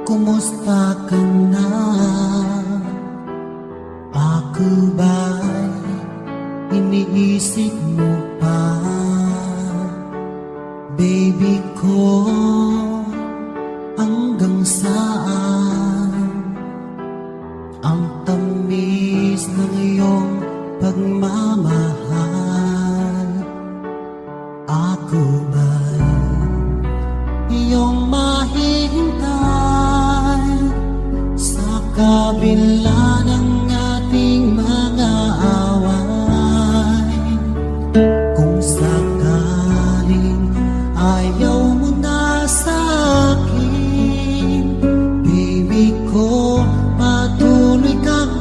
kumusta ka na? Ako ba'y iniisip mo pa? Baby ko, hanggang saan ang tamis ng iyong pagmamahal? Ako ba'y iyong mahihintay sa kabila ng ating mga away? Kung sakaling ayaw mo na sa akin, baby ko, patuloy kang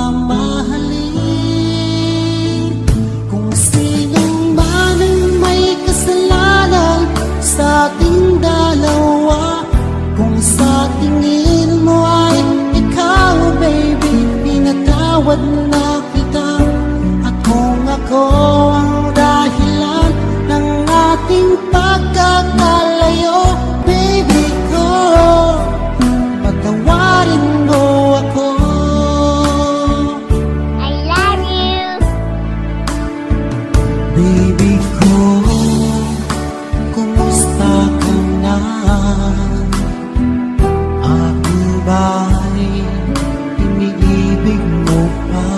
mamahalin. Kung sinong man ang may kasalanan sa ating dalawa, kung sa tingin mo ay ikaw, baby, pinatawad na kita. At kung ako ang dahilan ng ating pagkakalayo, baby ko, patawarin mo ako. I love you. Baby ko, kumusta ka na? Ako ba'y iniibig mo pa?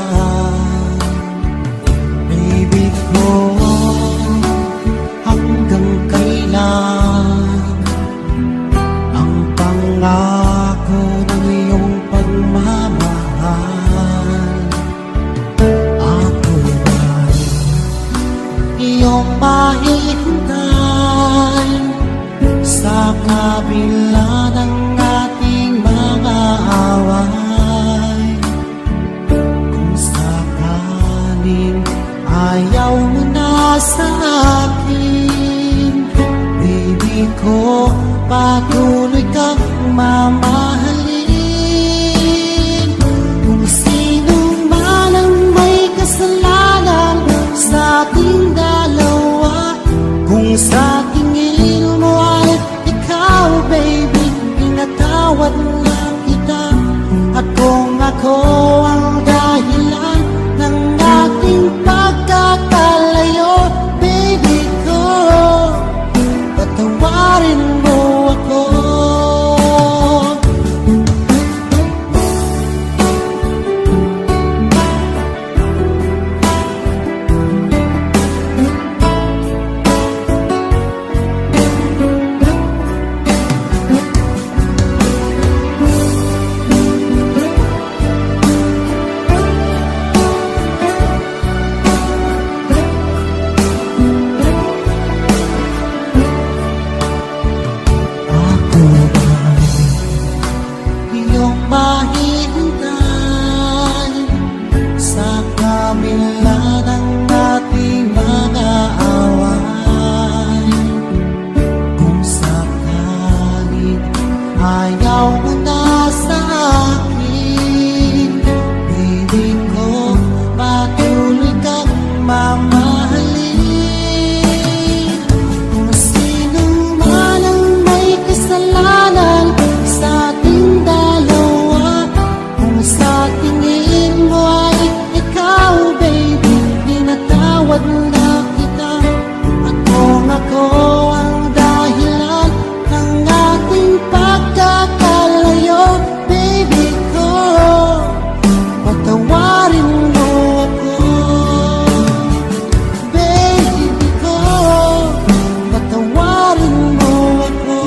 Baby ko, hanggang kailan ang pangako ng iyong pagmamahal? Ako ba'y iyong mahihintay sa kabila ng ating mga away? Kung sakaling ayaw mo na sa akin, baby ko, patuloy kang mamahalin. Kung sino man ang may kasalanan sa ating dalawa, kung sa tingin mo ay ikaw, baby, pinatawad na kita. At kung ako ang dahilan ng ating pagkakalayo, baby ko, patawarin mo ako. Ako ba'y iyong mahihintay sa kabila ng ating mga away? Kung sakaling ayaw mo na sa akin, baby ko, patuloy kang mamahalin. Kung sino man ang may kasalanan sa ating dalawa, kung sa tingin mo ay ikaw, baby, pinatawad na kita. At kung ako ang dahilan ng ating pagkakalayo, baby ko, patawarin mo ako. Baby ko, patawarin mo ako.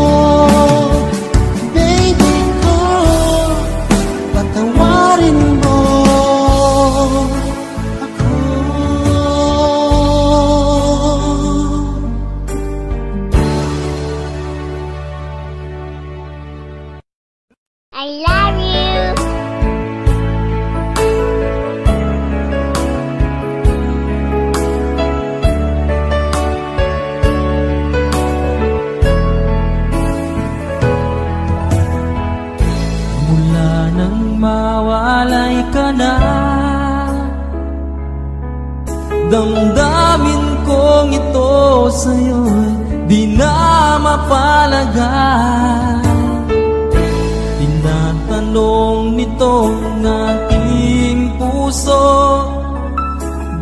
Baby ko, patawarin mo ako. I love you. Mula nang mawalay ka na, damdamin kong ito sa'yo'y di na mapalagay.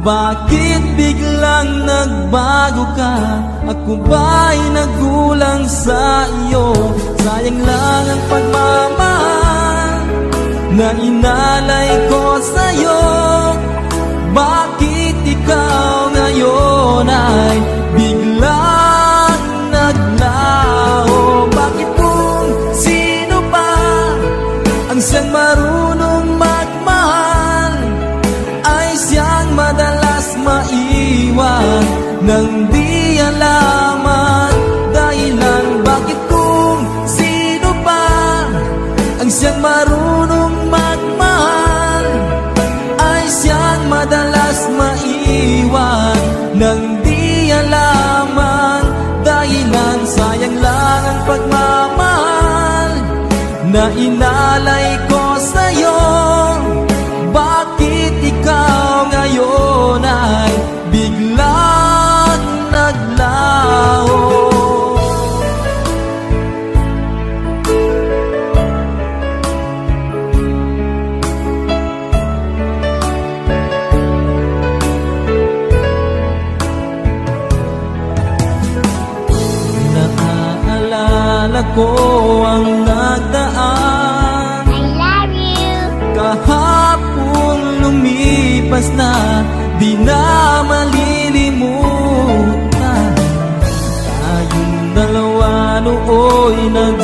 Bakit biglang nagbago ka? Ako ba'y nagulang sa iyo? Sayang lang ang pagmamahal na inalay ko sa'yo. Bakit ikaw ngayon ay biglang naglaho? Bakit kung sino pa ang siyang marunong magmahal ay siyang madalas maiwan nang di alam ang dahilan? Bakit kung sino pa ang siyang marunong magmahal ay siyang madalas maiwan nang di alam ang dahilan? Sayang lang ang pagmamahal na inalay ko sa'yo. Bakit ikaw ngayon ay biglang naglaho? Naaalala ko ang nagdaan, I love you. kahapon lumipas na, di na malilimutan. Tayong dalawa nooy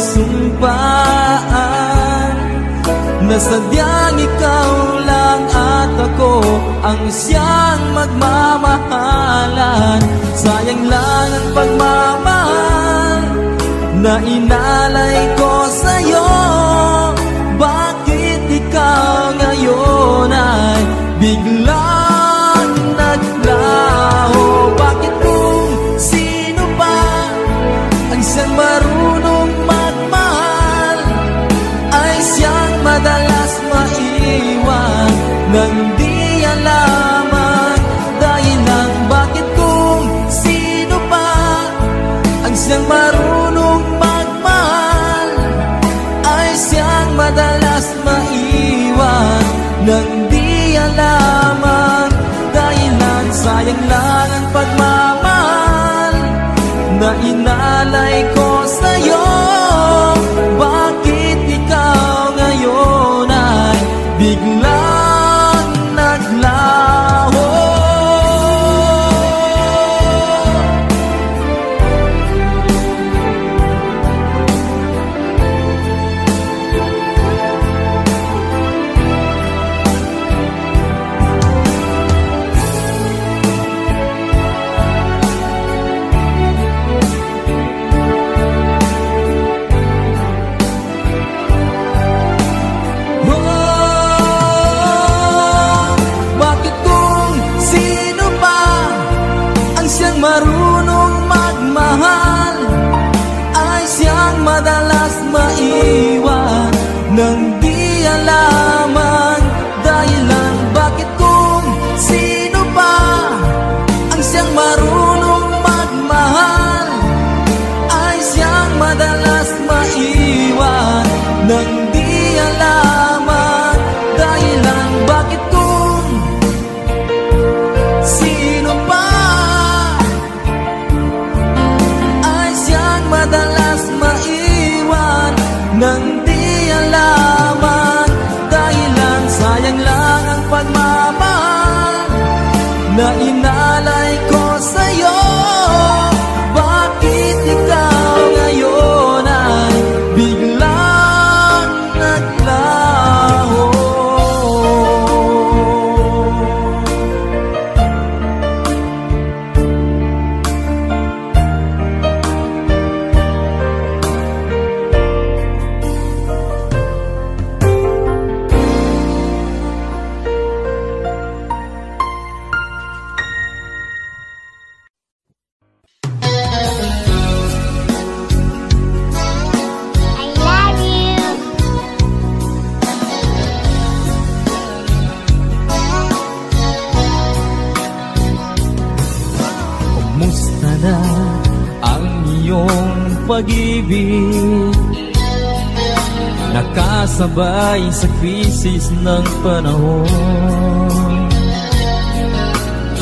nagsumpaan na sadyang ikaw lang at ako ang siyang magmamahalan. Sayang lang ang pagmamahal na inalay ko sa'yo. Bakit ikaw ngayon ay biglang naglaho? Bakit kung sino pa ang siyang marunong magmahal ay siyang madalas maiwan nang di alam ang dahilan? Bakit kung sino pa ang siyang marunong magmahal ay siyang madalas maiwan nang di alam ang dahilan? Sayang lang ang pagmamahal na inalay ko sa'yo. Bakit ikaw ngayon ay biglang naglaho? Bakit kung sino pa ang siyang marunong magmahal ay siyang madalas maiwan nang di alam ang dahilan? Bakit kung sino pa ang siyang marunong magmahal ay siyang madalas maiwan nang di alam ang dahilan? Bakit kung sino pa ay siyang madalas maiwan nang di alam ang dahilan? Sayang lang ang pagmamahal na inalay ko sa'yo. Bakit ikaw ngayon ay biglang naglaho? I love you. Kumusta na ang iyong pag-ibig? Nakasabay sa krisis ng panahon.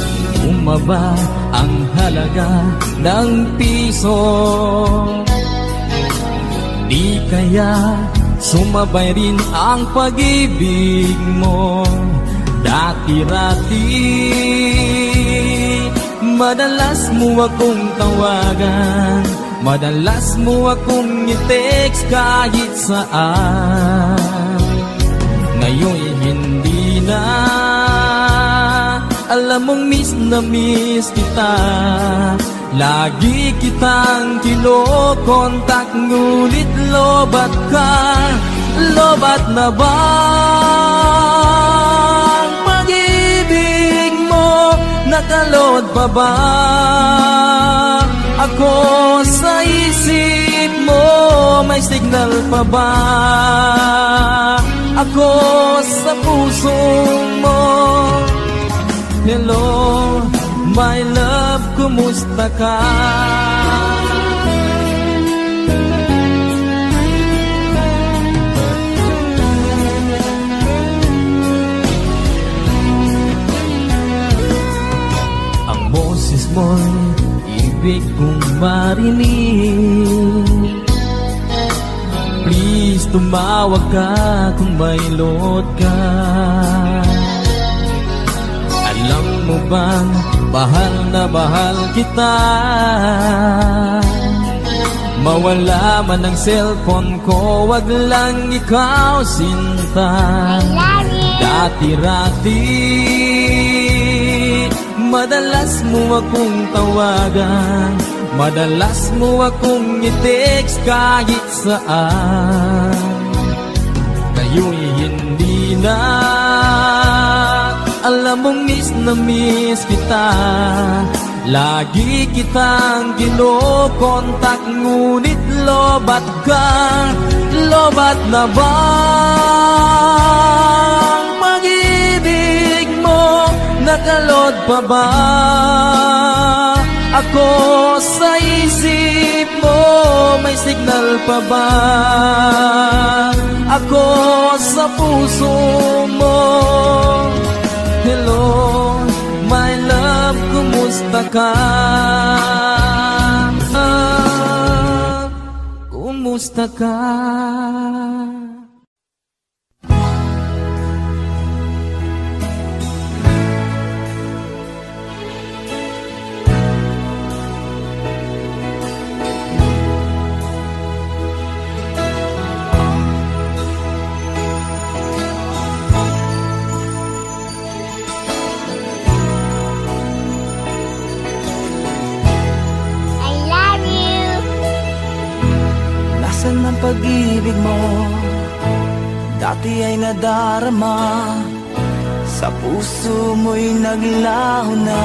bumaba ang halaga ng piso. Di kaya sumabay rin ang pag-ibig mo dati-rati. Madalas mo akong tawagan, madalas mo akong i-text kahit saan. Ngayon hindi na, alam mong miss na miss kita. Lagi kitang kinokontak, ngunit lobat ka. Lobat na ba ang pag-ibig mo? Nakalod pa ba ako sa isip mo? May signal pa ba ako sa puso mo? Hello, my love, kumusta ka? Ang boses mo'y ibig kong marinig. Please, tumawag ka kung may load ka. Alam mo bang bahal na bahal kita? Mawala man ang cellphone ko, wag lang ikaw sinta. I love you. Dati-rati madalas mo akong tawagan, madalas mo akong i-text kahit saan. Ngayon'y hindi na, alam mong miss na miss kita. Lagi kitang kinokontak, ngunit lobat ka. Lobat na ba ang pag-ibig mo? Nakalod pa ba ako sa isip mo? May signal pa ba ako sa puso mo? Hello, my love, kumusta ka? Kumusta ka? Nasaan ang pag-ibig mo? Dati ay nadarama, sa puso mo'y naglaho na.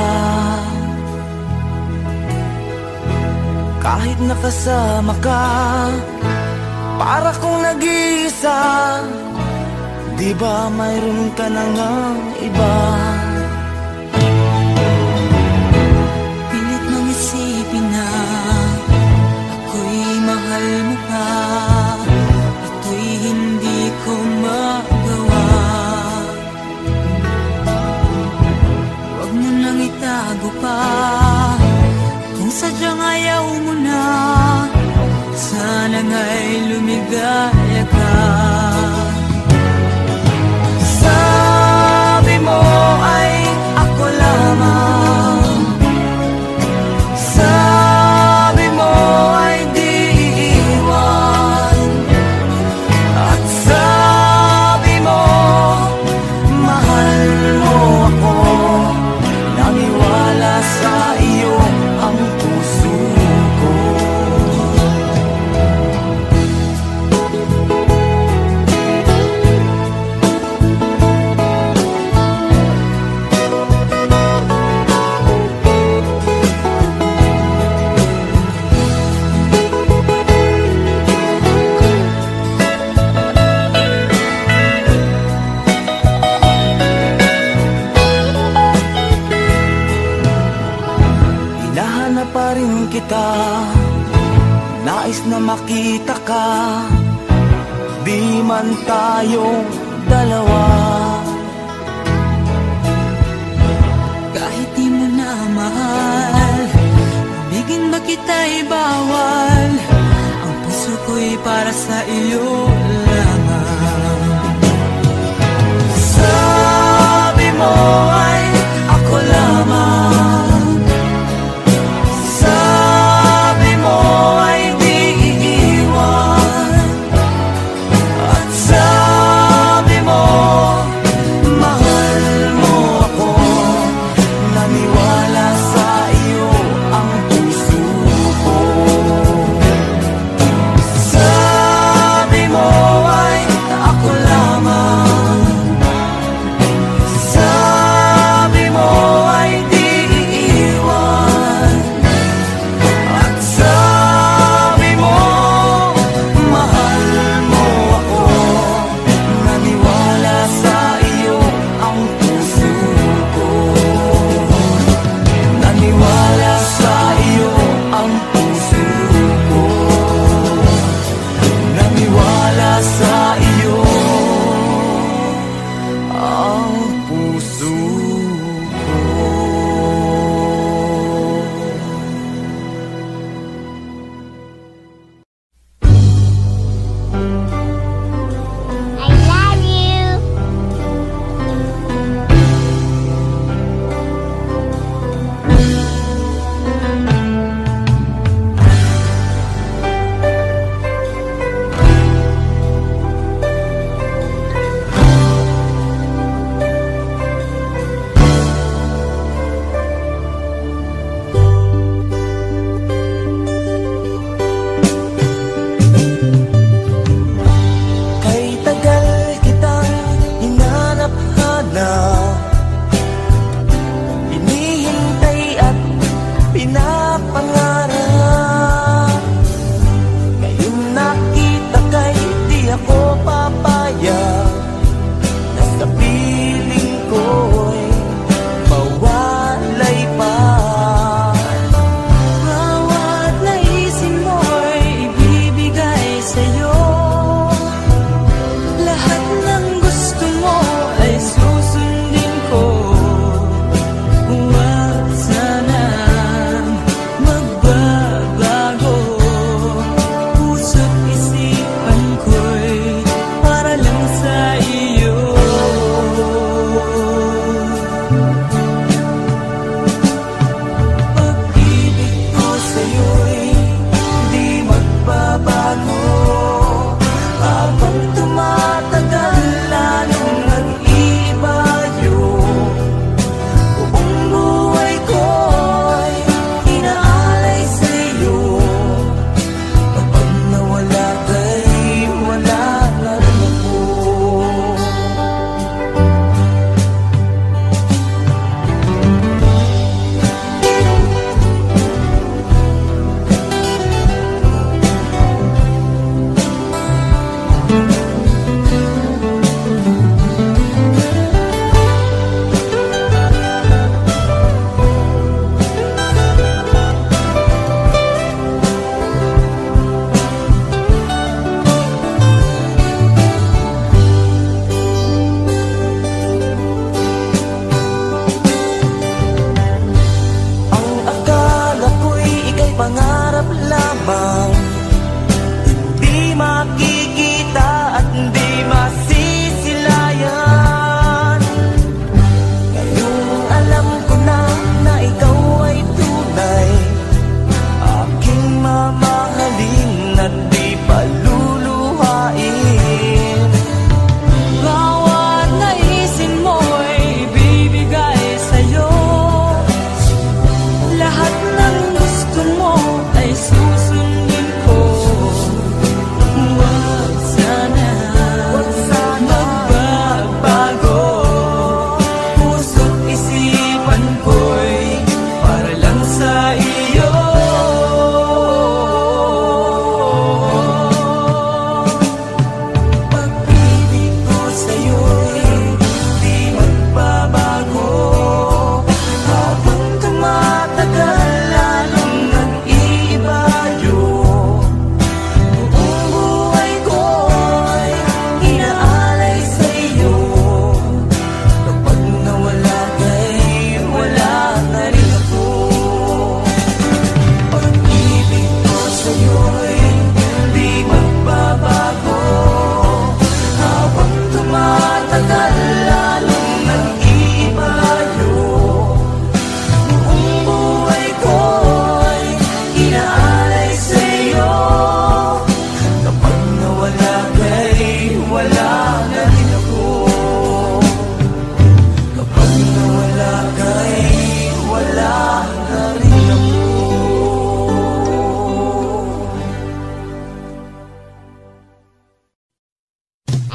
Kahit nakasama ka, para kong nag-iisa. Di ba mayroon ka na ngang iba? Pilit nang isipin na ako'y mahal mo pa. Ito'y hindi ko magawa. Huwag mo nang itago pa. Kung sadyang ayaw mo na, sana nga'y lumigaya ka. Sabi mo ay ako lamang, sabi mo ay di iiwan, at sabi mo mahal mo ako. Naniwala sa iyo ang puso ko. Hinahanap pa rin kita, nais na makita ka. Di man tayong dalawa. Kahit di mo na kita'y bawal, ang puso ko'y para sa iyo lamang. Sabi mo ay ako lamang, sabi mo ay di iiwan, at sabi mo mahal mo ako. Naniwala sa iyo ang puso ko. Sabi mo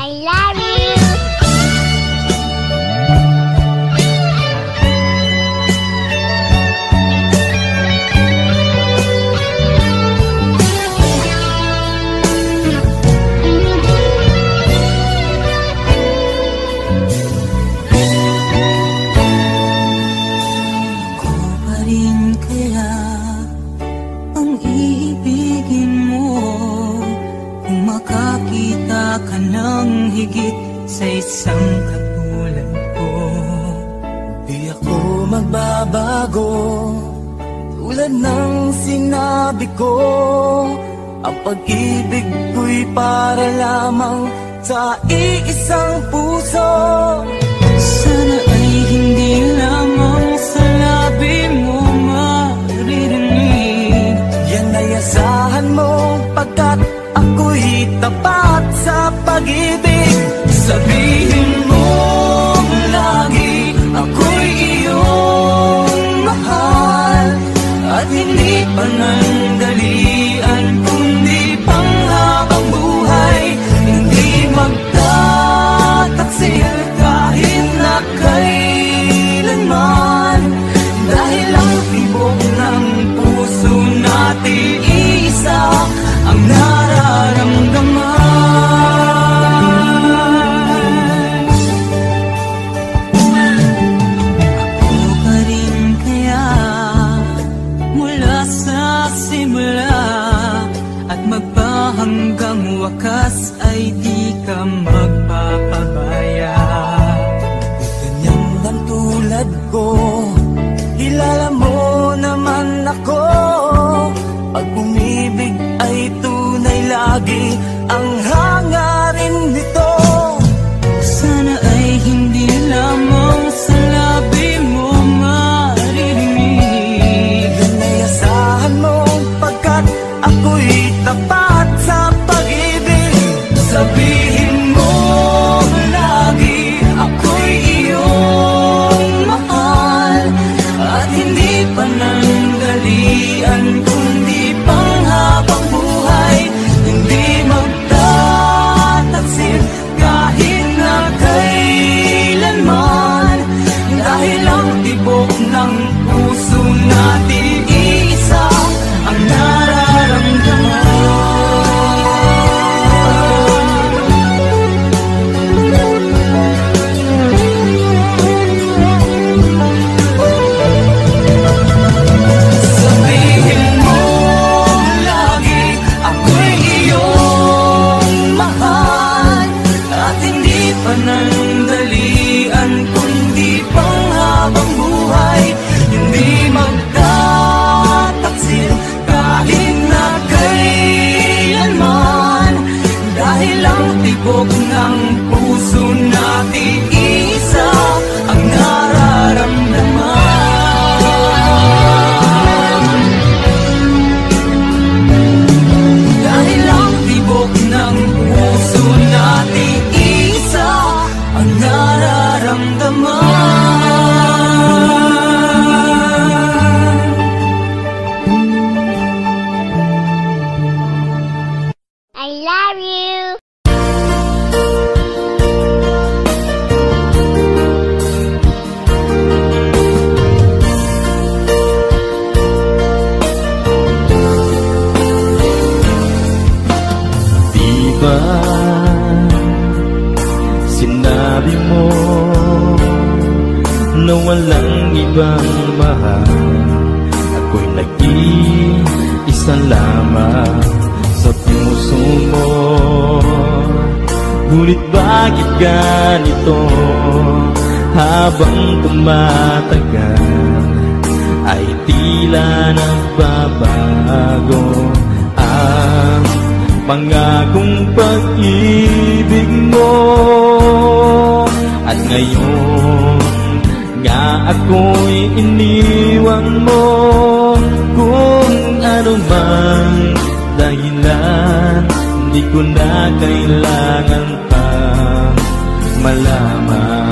I love you. Sa isang katulad ko, di ako magbabago. Tulad ng sinabi ko, ang pag-ibig ko'y para lamang sa iisang puso. Sana ay hindi lamang sa labi mo maririnig. Yan ay asahan mo, pagkat ako'y tapat sa pag-ibig. Sabihin mo lagi, ako'y iyong mahal, at hindi panandalian, kundi panghabang buhay. Hindi magtataksil kahit na kailanman, dahil ang tibok ng puso natin isa ang nararamdaman. Hanggang wakas ay di ka magpapabaya. Ganyan lang tulad ko, kilala mo naman ako. Pag umibig ay tunay lagi ang hangarin nito. Sana ay hindi lamang sa labi mo maririnig. Yan ay asahan mo, pagkat ako'y tapat sa pag-ibig. Sabihin mo lagi, ako'y iyong mahal, at hindi panandalian, kundi panghabang buhay. Hindi magtataksil kahit na kailanman, dahil ang tibok ng puso natin isa ang nararamdaman. Panandalian, kundi panghabang buhay. Hindi magtataksil kahit na kailanman, dahil ang tibok ng puso natin isa ang nararamdaman. Dahil ang tibok ng puso natin isa ang nararamdaman. I love you. Diba sinabi mo na walang ibang mahal, ako'y nag-iisa lamang sa puso mo. Ngunit bakit ganito? Habang tumatagal ay tila nagbabago ang pangakong pag-ibig mo. At ngayon nga ako'y iniwan mo, kung ano man dahilan, di ko na kailangan pang malaman.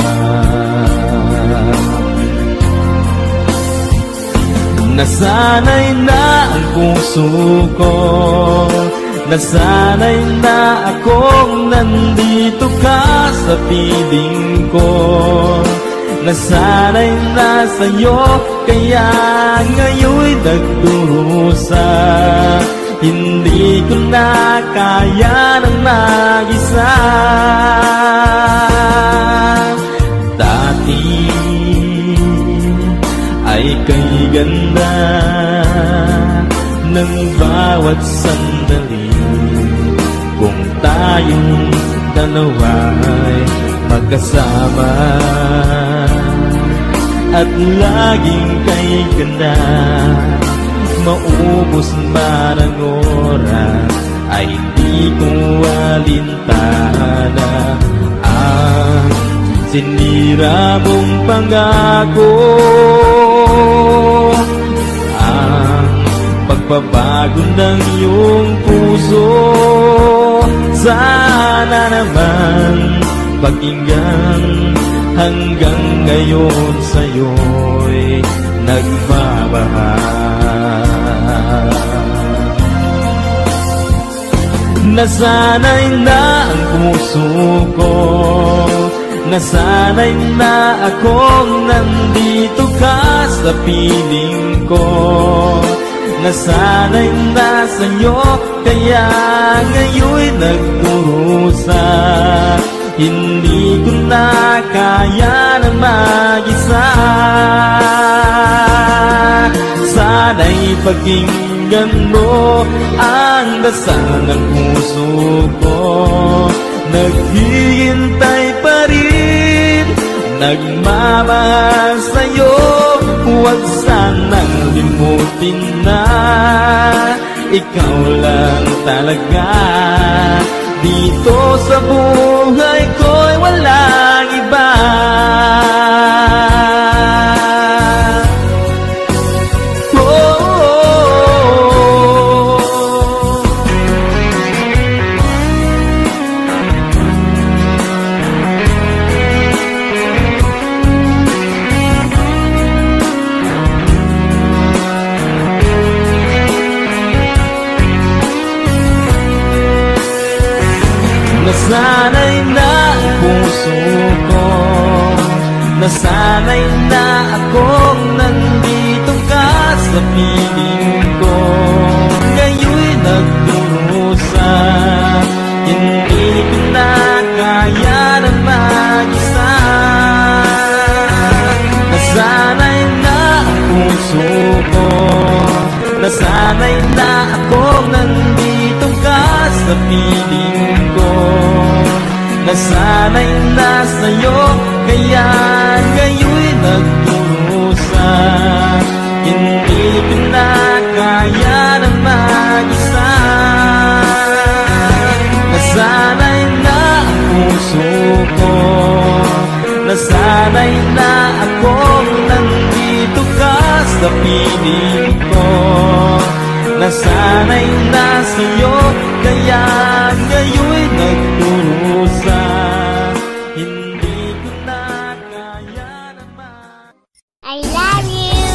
Nasanay na ang puso ko Nasanay na akong nandito ka sa piling ko. Nasanay na sa'yo, kaya ngayon'y nagdurusa. Hindi ko na kaya ng mag-isa. Dati ay kay ganda ng bawat sandali. Kung tayong dalawa'y magkasama at laging kay ganda, maubos man ang oras ay di ko alintana ang sinira mong pangako. Ang pagbabago ng iyong puso, sana naman pakinggan. Hanggang ngayon sa'yo'y nagmamahal. Nasanay na ang puso ko, nasanay na akong nandito ka sa piling ko. Nasanay na sa'yo, kaya ngayon'y nagdurusa. Hindi ko na kaya na mag-isa. Sana'y pakinggan mo ang dasal ng puso ko. Naghihintay pa rin, nagmamahal sa'yo. Huwag sanang limutin na ikaw lang talaga. Dito sa buhay ko'y walang iba. Nasanay na ang puso ko, nasanay na akong nandito ka sa piling ko. Ngayon'y nagdurusa, hindi ko na kaya na mag-isa. Nasanay na ang puso ko, nasanay na akong nandito ka sa piling ko. Nasanay na sa'yo, kaya ngayon'y nagdurusa. Hindi ko na kaya na mag-isa. Nasanay na ang puso ko, nasanay na akong nandito ka sa piling ko. Nasanay na sa'yo, kaya ngayon'y nagdurusa. Hindi ko na kaya naman. I love you.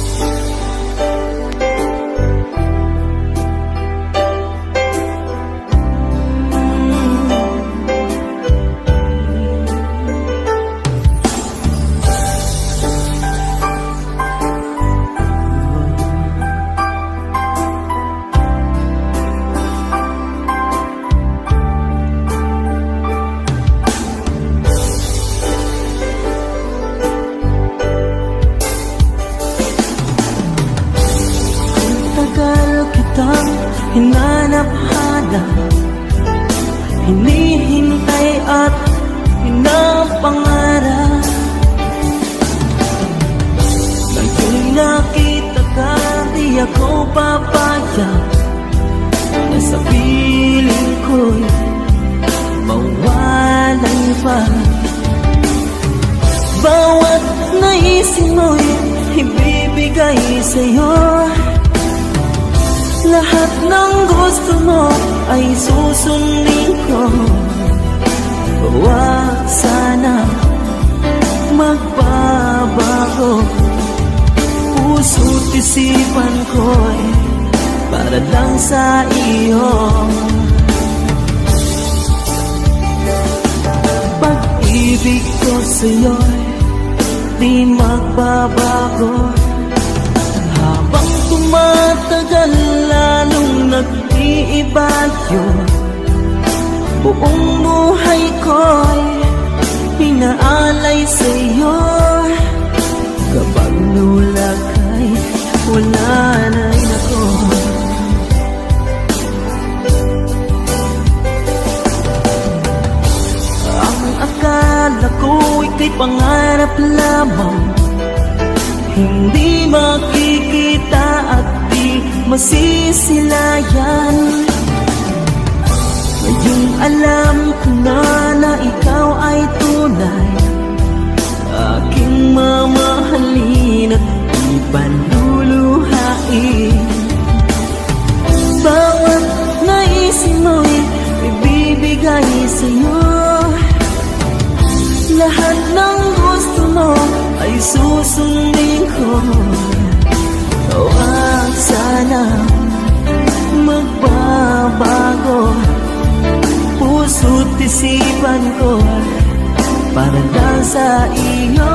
Hinanap-hanap, hinihintay at pinapangarap. Ngayon'y nakita ka, di ako papayag na sa piling ko'y mawalan pa. Bawat naisip mo'y ibibigay sa'yo. Lahat ng gusto mo ay susundin ko. Huwag sana magbabago. Puso't isipan ko'y para para lang sa iyo. Pag-ibig ko sa'yo'y di magbabago. Habang tumatagal lalong nag-iiba yun. Buong buhay ko'y pinaalay sa'yo. Kapag nawala ka'y wala na rin ako. Ang akala ko ika'y pangarap lamang, hindi makikita at di masisilayan. Ngayong alam ko na ikaw ay tunay, aking mamahalin at di paluluhain. Bawat naisin mo'y ibibigay sa'yo. Lahat ng gusto mo ay susundin ko. Huwag sana magbabago puso't isipan ko para lang sa iyo.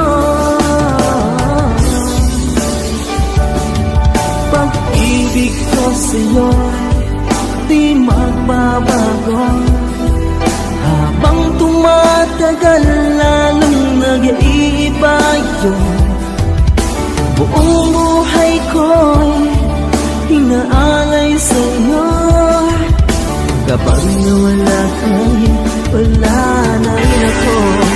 Pag-ibig ko sa'yo di magbabago. Habang tumatagal lalong nag-iiba yun. Buong buhay ko'y hinaalay sa'yo. Kapag nawala ka'y wala na rin ako.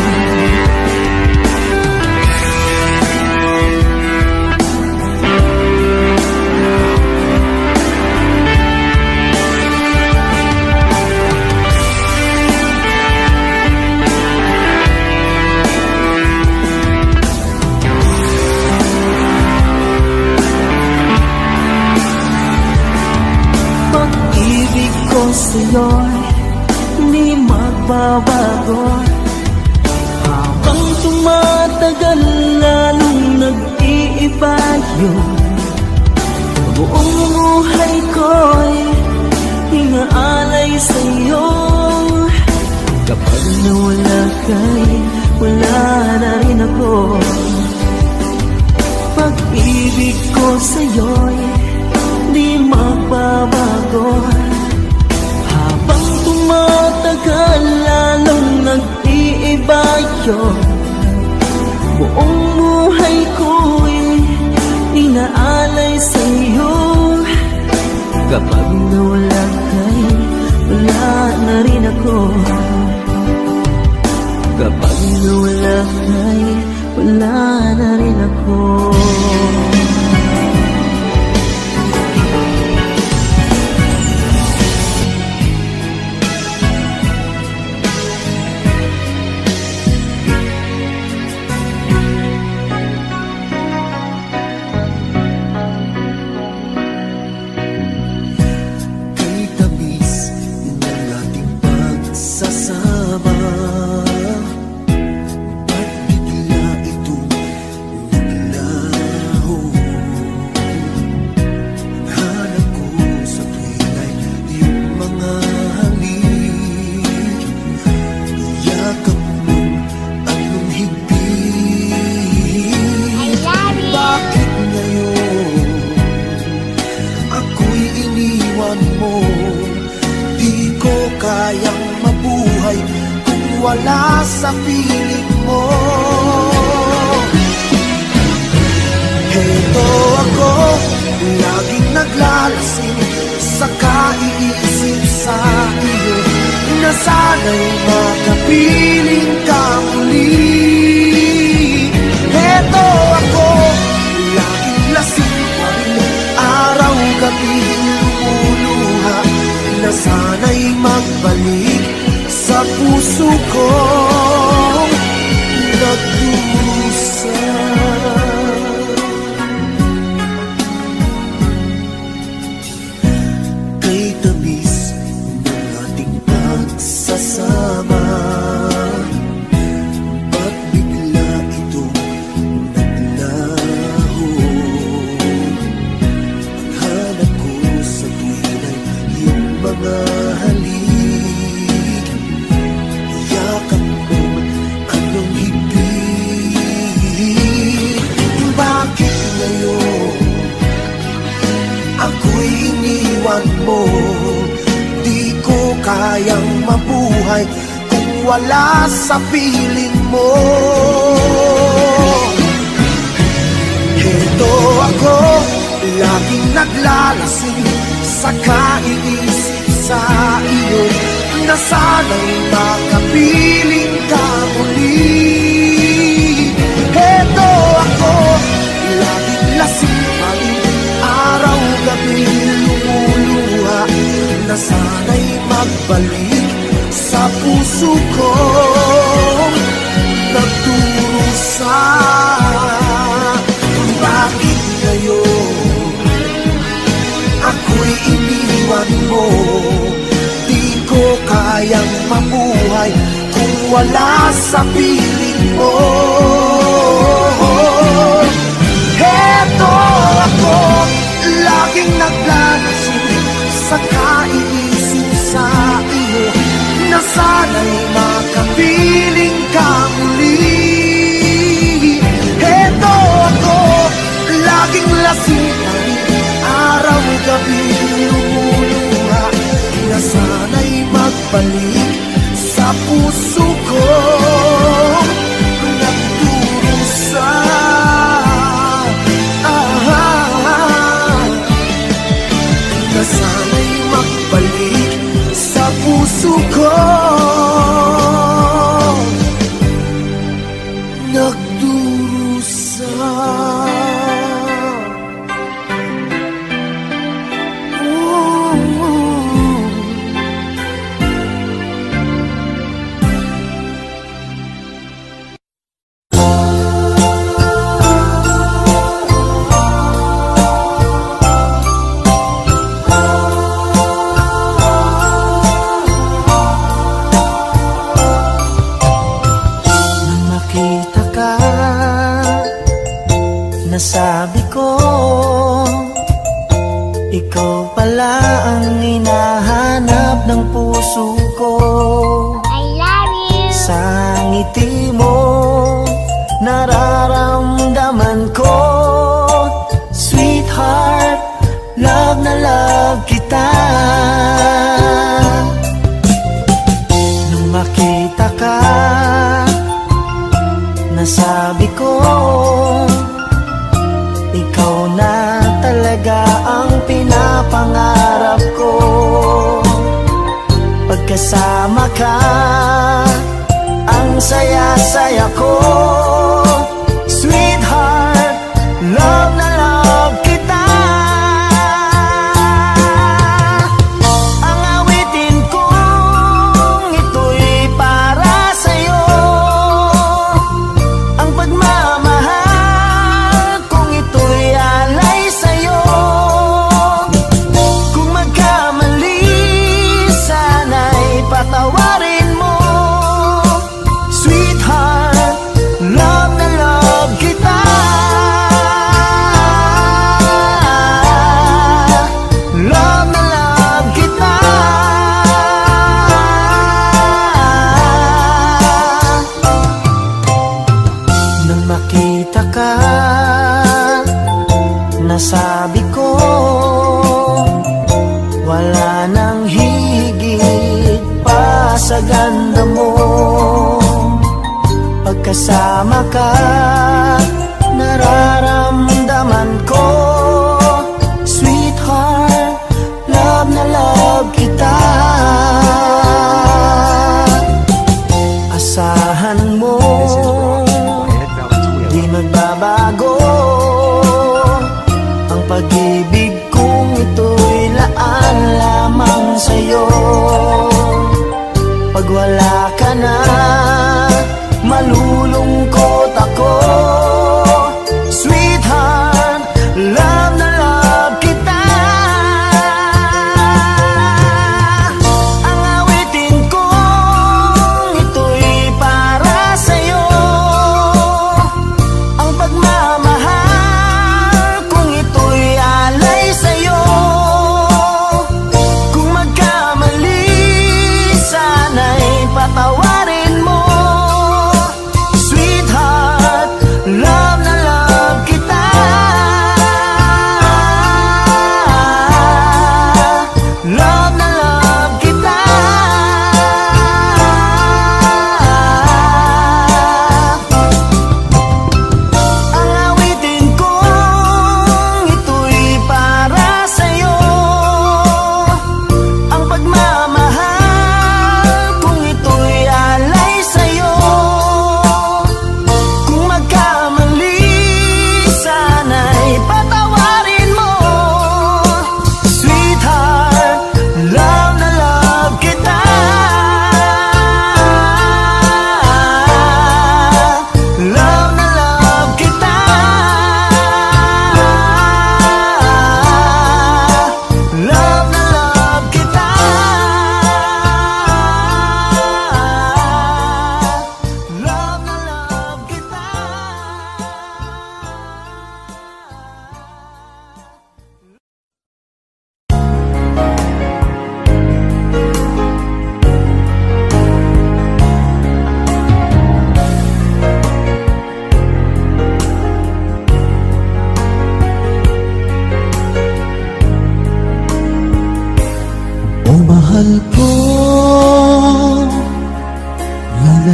Pag-ibig ko sa'yo'y di magbabago. Habang tumatagal lalong nag-iiba yun. Buong buhay ko'y hinaalay sa'yo. Kapag nawala ka'y wala na rin ako. Pag-ibig ko sa'yo'y di magbabago. Habang tumatagal lalong nag-iiba yun. Buong buhay ko'y inaalay sa'yo. Kapag nawala ka'y wala na rin ako. Kapag nawala ka'y wala na rin ako. Wala sa piling mo. Heto ako, laging naglalasing sa kaiisip sa iyo, na sana'y makapiling ka muli. Heto ako, laging lasing pa rin, araw-gabi lumuluha, na sana'y magbalik sa puso kong nagdusa. Kay tamis ng ating pagsasama, ba't bigla itong naglaho? Ang hanap ko sa tuwing mabuhay kung wala sa piling mo. Heto ako, laging naglalasing sa kaiisip sa iyo, na sana'y makapiling ka muli. Heto ako, laging lasing pa rin, araw-gabi lumuluha, na sana'y magbalik sa puso ko, nagdurusa. Bakit ngayon ako'y iniwan mo? Di ko kayang mabuhay kung wala sa piling mo. Heto ako, laging naglalasing sa kaiisip sa iyo, na sana'y makapiling ka muli. Heto ako, laging lasing pa rin, araw-gabi lumuluha, na sana'y magbalik sa puso ko, nagdurusa. Na sana'y magbalik sa puso ko, nagdurusa. Nasabi ko, ikaw pala ang hinahanap ng puso ko. I love you. Sa ngiti mo, nararamdaman ko, sweetheart, love na love kita. Nung makita ka, nasabi ko, ikaw na talaga ang pinapangarap ko. Pagkasama ka, ang saya-saya ko. Sweetheart, love na love kita. Ang awitin kong ito'y para sa'yo, ang pagmamahal patawarin mo. Sweetheart, love na love kita. Love na love kita. Nung makita ka, nasabi ko, wala nang higit pa sa ganda mo. Pagkasama ka, nararamdaman ko, sweetheart, love na love kita. Asahan mo, di magbabago ang pag-ibig kong ito'y laan lamang sa'yo. Pag wala ka na, malulungkot ako. Sweetheart, love na love kita. Ang awitin kong ito'y para sa'yo, ang pagmamahal kong ito'y alay sa'yo. Kung magkamali, sana'y patawarin mo.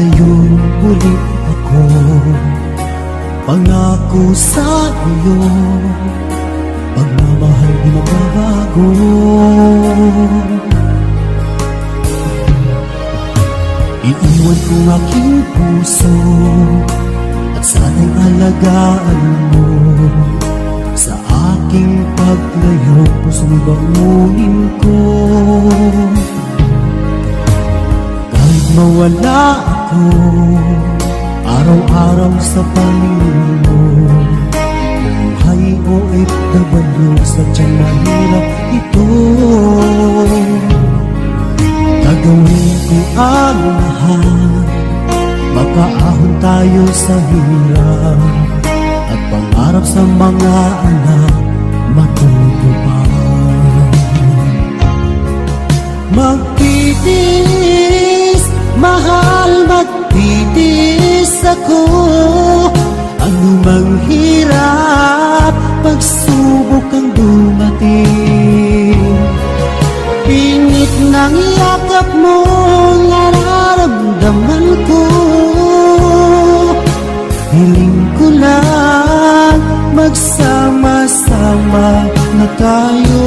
ngayon ulit ako pangako sa iyo, pagmamahal di magbabago. Iiwan ko aking puso at sana'y alagaan mo. Sa aking paglayo, pusong bangunin ko. Kahit mawala ako araw-araw sa pangingin mo, buhay o OFW, sadyang mahirap ito. Gagawin ko ang lahat, makaahon tayo sa hirap, at pangarap sa mga anak matutupad. Magtitiis, mahal, magtitiis ako. Anumang hirap, pagsubok ang dumating. Pingit ng yakap mo, nararamdaman ko. Hiling ko lang, magsama-sama na tayo.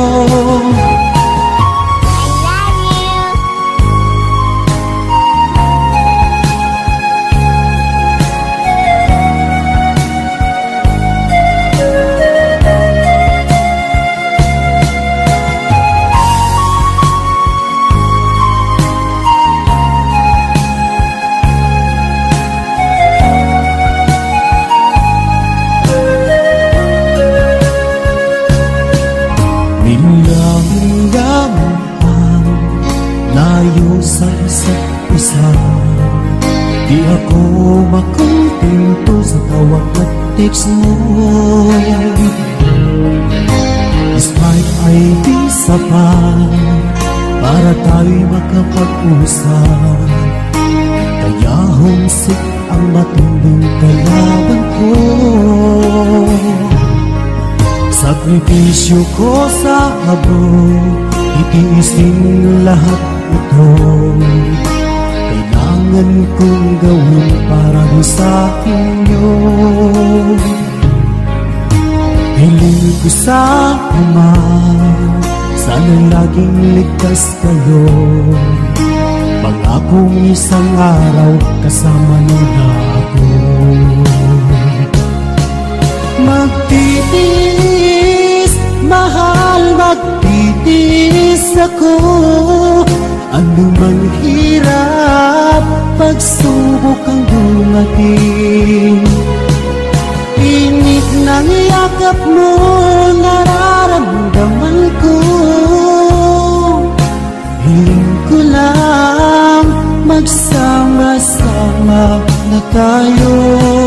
Di ako makontento sa tawag at text mo. Despite ay di sapat para tayo'y makapag-usap, kaya homesick ang matinding kalaban ko. Sakripisyo ko sa abroad, itiisin lahat ito. Kailangan kong gawin para sa inyo. Hiling ko sa Ama, sana'y laging ligtas kayo. Pangakong isang araw kasama niyo na ako. Magtitiis, mahal, magtitiis ako. Anumang hirap, pagsubok ang dumating. Init ng yakap mo, nararamdaman ko. Hiling ko lang, magsama-sama na tayo.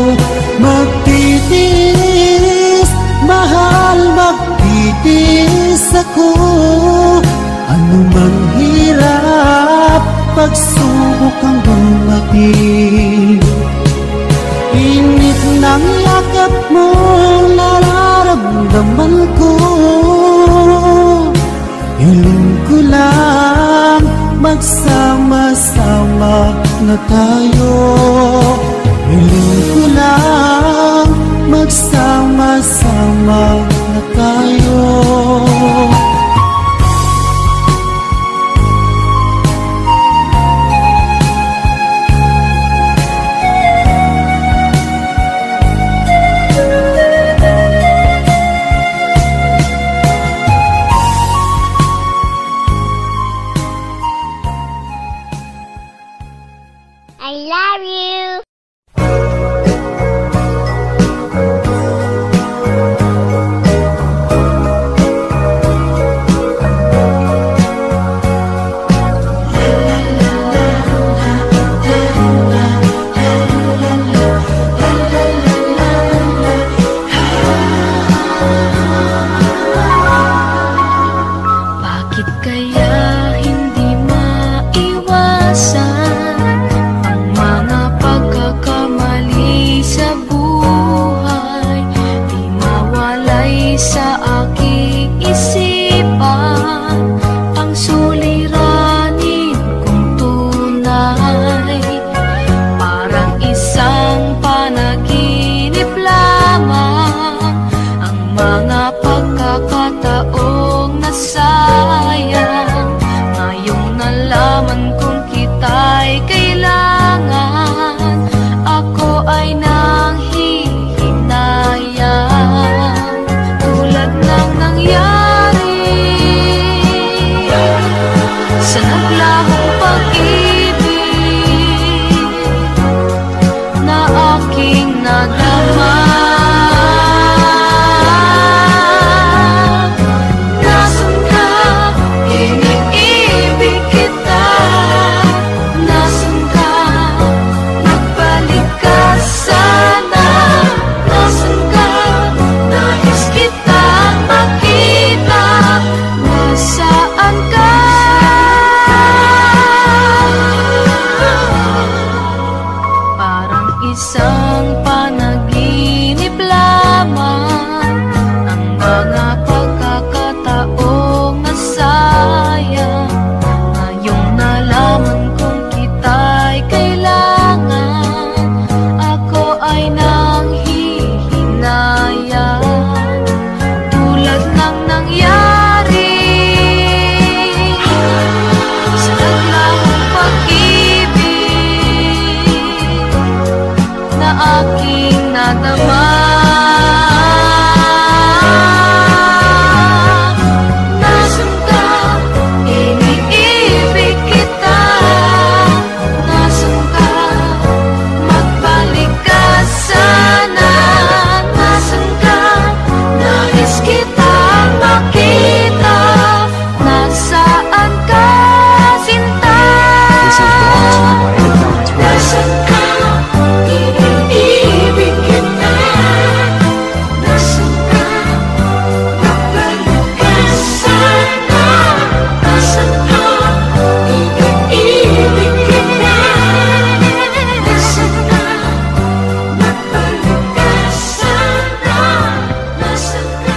Magtitiis, mahal, magtitiis ako. Anumang hirap, pagsubok ang dumating. Init ng yakap mo, nararamdaman ko. Hiling ko lang, magsama-sama na tayo. Hiling ko lang, magsama-sama na tayo. I love you. Bakit kaya hindi maiwasan ang mga pagkakas? isang panaginip lamang, ang mga pagkakataong nasayang. Ngayong nalaman kong kita'y kailangan, ako ay nanghihinayang. Tulad ng nangyari sa naglahong pag-ibig na aking nadama. Nasaan ka? Iniibig kita. Nasaan ka? Magbalik ka sana. Nasaan ka? Nais kitang makita. Nasaan ka, sinta? Nasaan ka? Iniibig kita. Nasaan ka? Magbalik ka sana. Nasaan ka? Iniibig kita. Nasaan ka? Magbalik ka sana. Nasaan ka?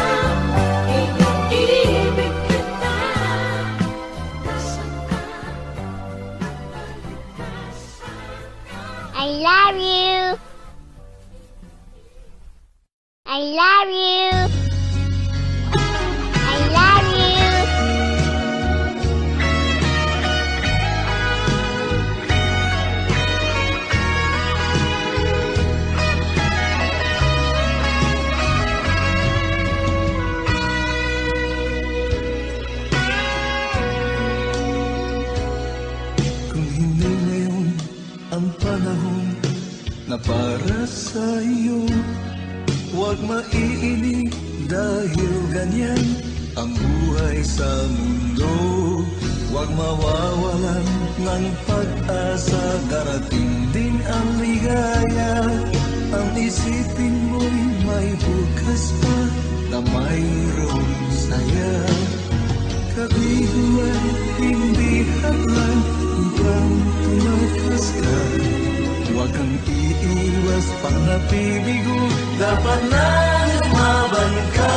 Iniibig kita. Nasaan ka? I love you. I love you. I love you. Kung hindi ngayon ang panahon na para sa iyo, huwag maiinig dahil ganyan ang buhay sa mundo. Huwag mawawalan ng pag-asa, darating din ang ligaya. Ang isipin mo'y may bukas pa na mayroong saya. Kabiguan, hindi hadlang upang tumakas ka. Huwag kang iiwas pang nabibigo, dapat na lumaban ka.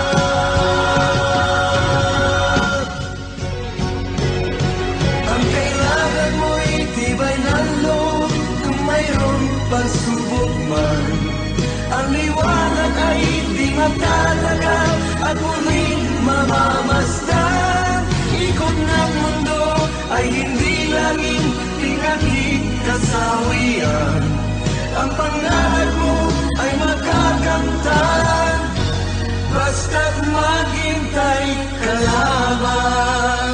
Ang kailangan mo'y tibay ng loob, kung mayroong pagsubok man. Ang liwanag ay di matatagal at muling mamamasdan. Ikot ng mundo ay hindi laging pinagkikasawian. Ang pangarap mo ay makakamtan, basta't maghintay ka lamang.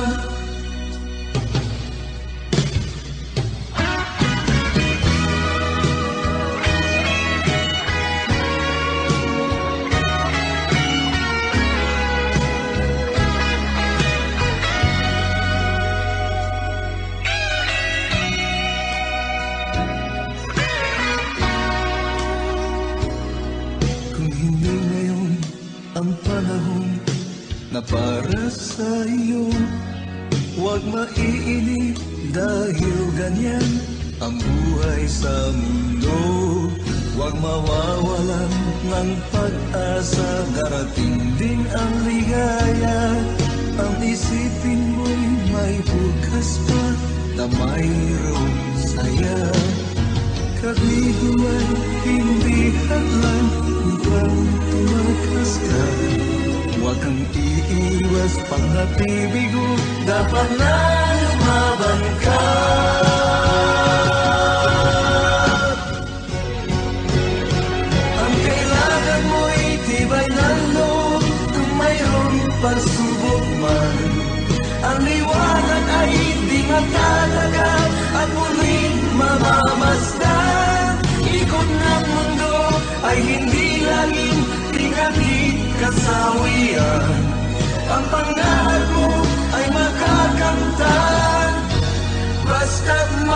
Ang panahon na para sa iyo, huwag maiinip dahil ganyan ang buhay sa mundo. Huwag mawawalan ng pag-asa, darating din ang ligaya. Ang isipin mo'y may bukas pa na mayroong saya. Kabiguan, hindi hadlang upang tumakas ka. Huwag kang iiwas pang nabibigo, dapat na lumaban ka. Ang kailangan mo'y tibay ng loob, kung mayroong pagsubok man. Ang liwanag ay di matatagal at muling mamamasdan. Ikot ng mundo ay hindi laging pinagkikasawian. Ang pangarap mo ay makakamtan, basta't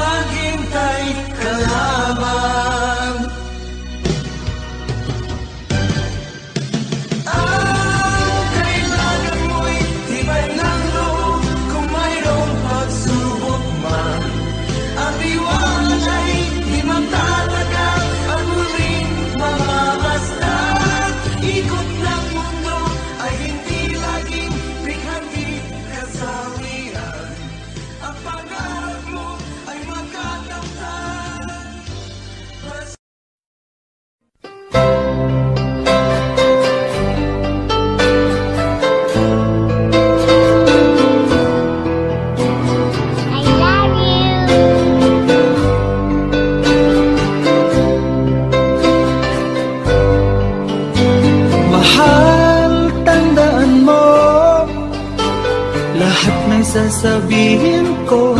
sasabihin ko,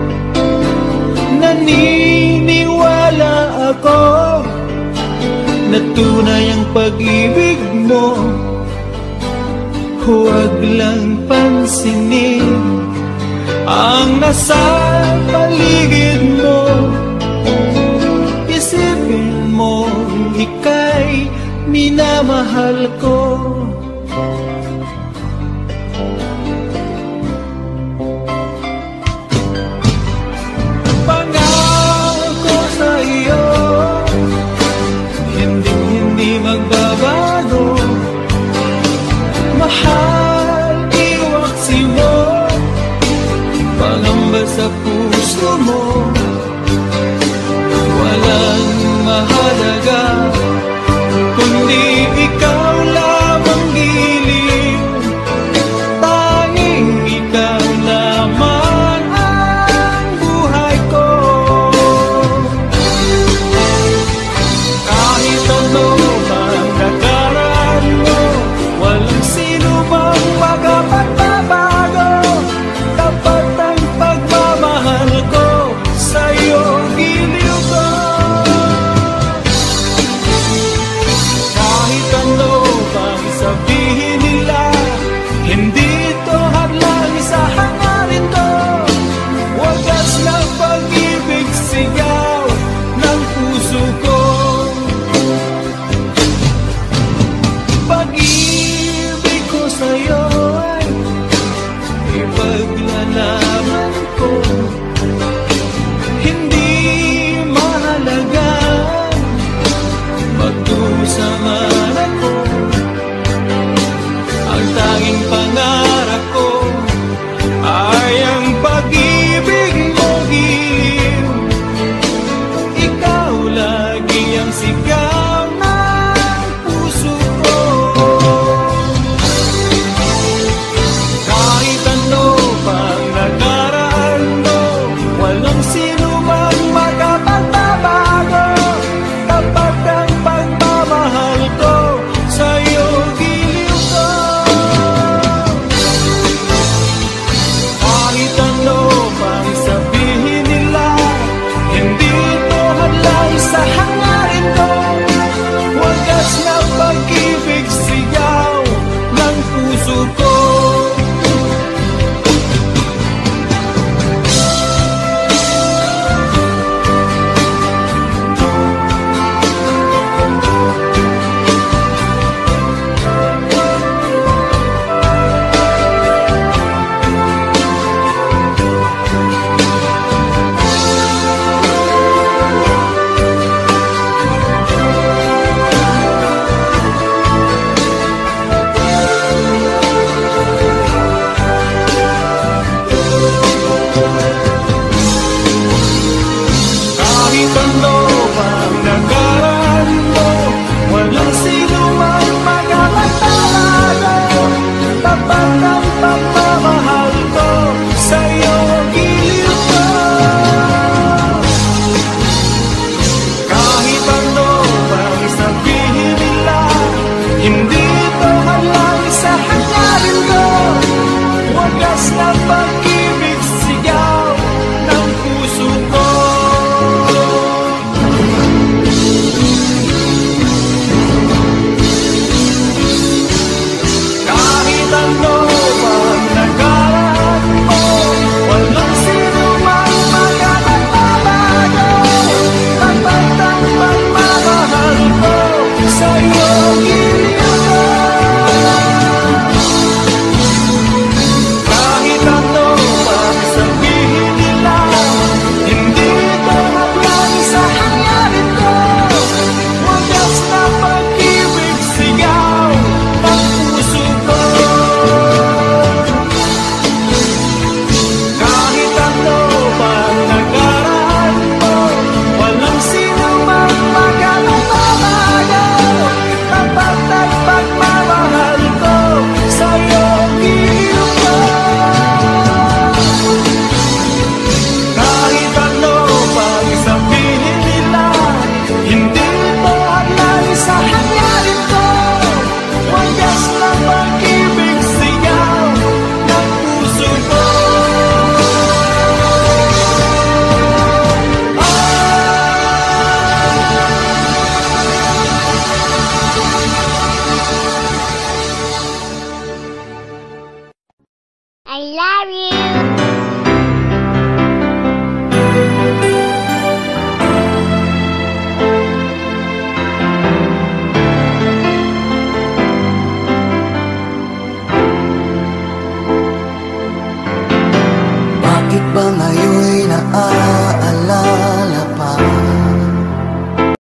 naniniwala ako na tunay ang pag-ibig mo. Huwag lang pansinin ang nasa paligid mo. Isipin mo, ika'y minamahal ko.